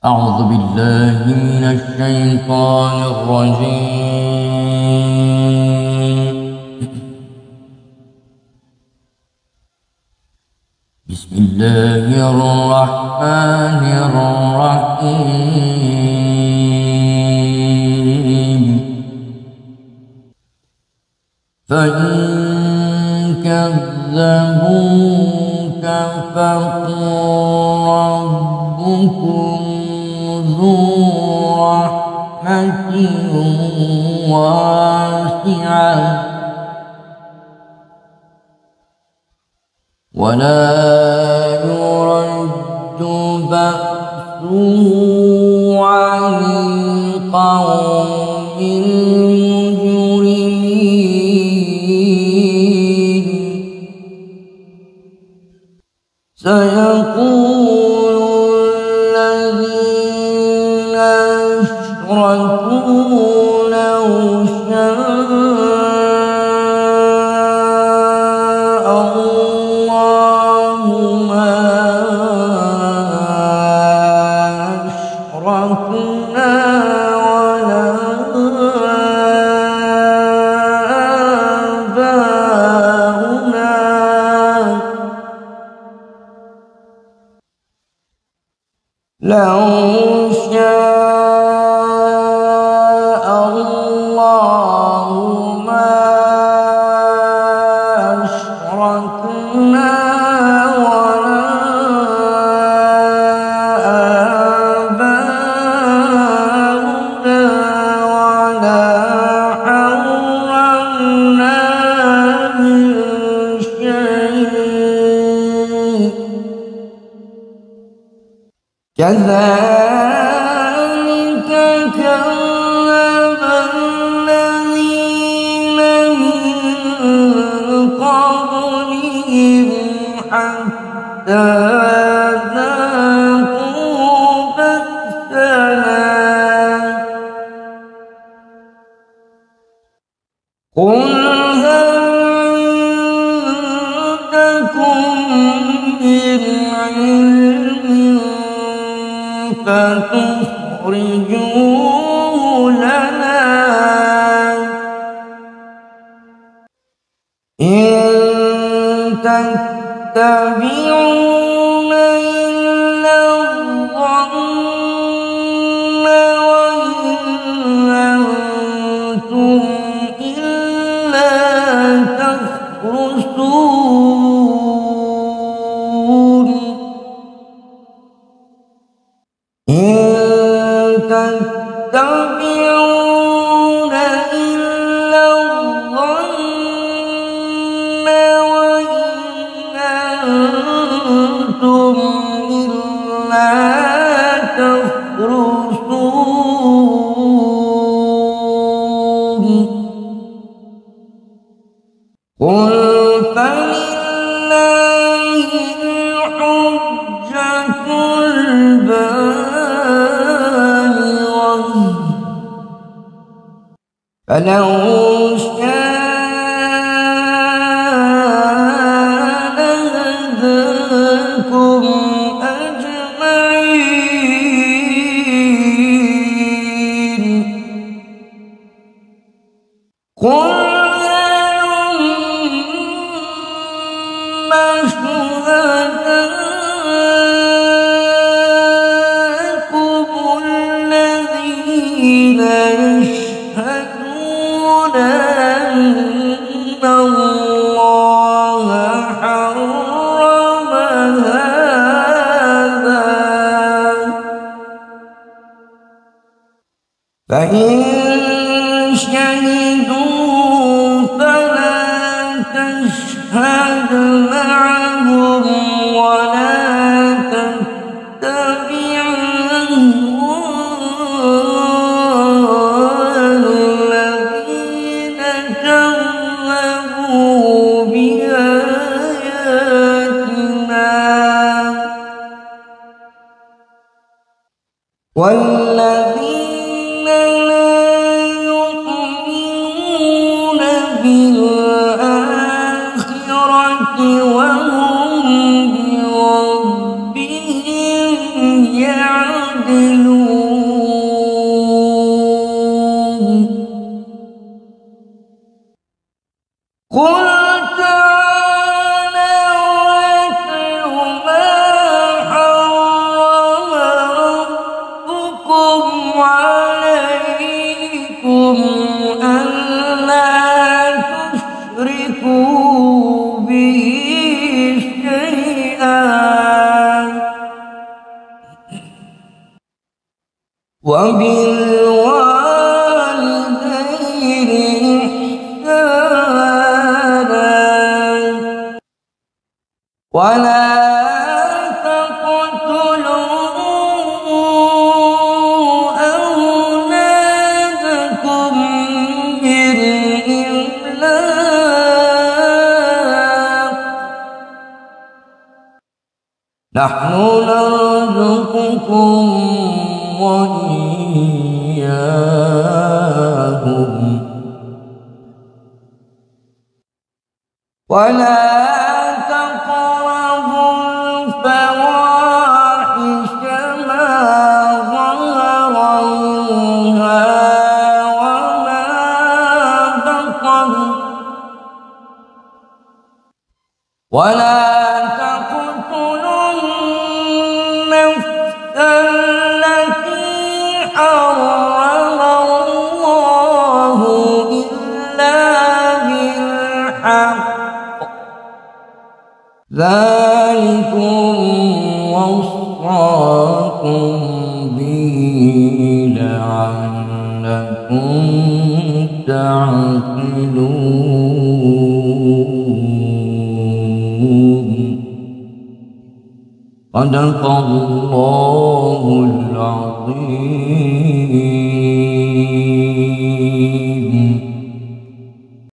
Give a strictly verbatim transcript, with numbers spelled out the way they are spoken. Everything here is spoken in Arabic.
أعوذ بالله من الشيطان الرجيم. بسم الله الرحمن الرحيم. فإن كذبوك فقل ربكم ذو رحمة واسعة ولا يرد بأسه عن القوم المجرمين. سيقول الذين أشركوا لو شاء الله ما أشركنا ولا آباؤنا لو شاء الله ما أشركنا ولا آباؤنا ولا حرمنا من شيء كذلك كذب الذين من قبلهم حتى ذاقوا بأسنا قل هل عندكم من علم فتخرجوه لنا إن تتبعون إلا الظن وإن أنتم إلا تخرصون إن تتبعون إلا الظن وإن أنتم إلا تخرصون قل فلله الحجة البالغة فلو شاء لهداكم أجمعين قل هلم شهداءكم الذين يشهدون أن الله حرم هذا فإن شهدوا فلا تشهد معهم ولا تتبع أهواء الذين كذبوا بآياتنا والذين لا يؤمنون بالآخرة وهم بربهم يعدلون. وبالوالدين إحسانا ولا نحن نرزقكم وإياهم ولا تقربوا الفواحش ما ظهر منها وما بطن ولا التي حرم الله إلا بالحق ذلكم وصاكم به لعلكم تعقلون. صدق الله العظيم.